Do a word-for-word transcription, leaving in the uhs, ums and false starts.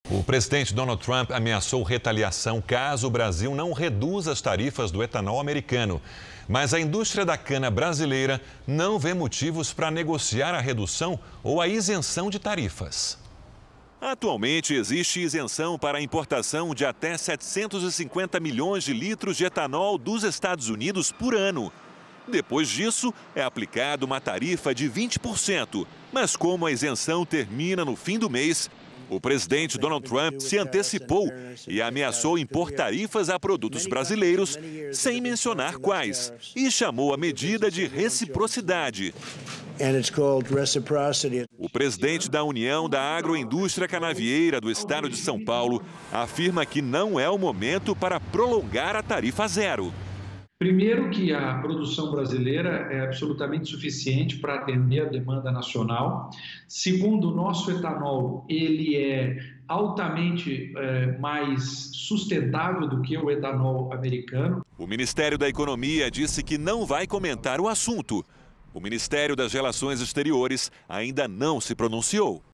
O presidente Donald Trump ameaçou retaliação caso o Brasil não reduza as tarifas do etanol americano. Mas a indústria da cana brasileira não vê motivos para negociar a redução ou a isenção de tarifas. Atualmente existe isenção para a importação de até setecentos e cinquenta milhões de litros de etanol dos Estados Unidos por ano. Depois disso, é aplicada uma tarifa de vinte por cento. Mas como a isenção termina no fim do mês, o presidente Donald Trump se antecipou e ameaçou impor tarifas a produtos brasileiros, sem mencionar quais, e chamou a medida de reciprocidade. O presidente da União da Agroindústria Canavieira do estado de São Paulo afirma que não é o momento para prolongar a tarifa zero. Primeiro que a produção brasileira é absolutamente suficiente para atender a demanda nacional. Segundo, o nosso etanol ele é altamente é, mais sustentável do que o etanol americano. O Ministério da Economia disse que não vai comentar o assunto. O Ministério das Relações Exteriores ainda não se pronunciou.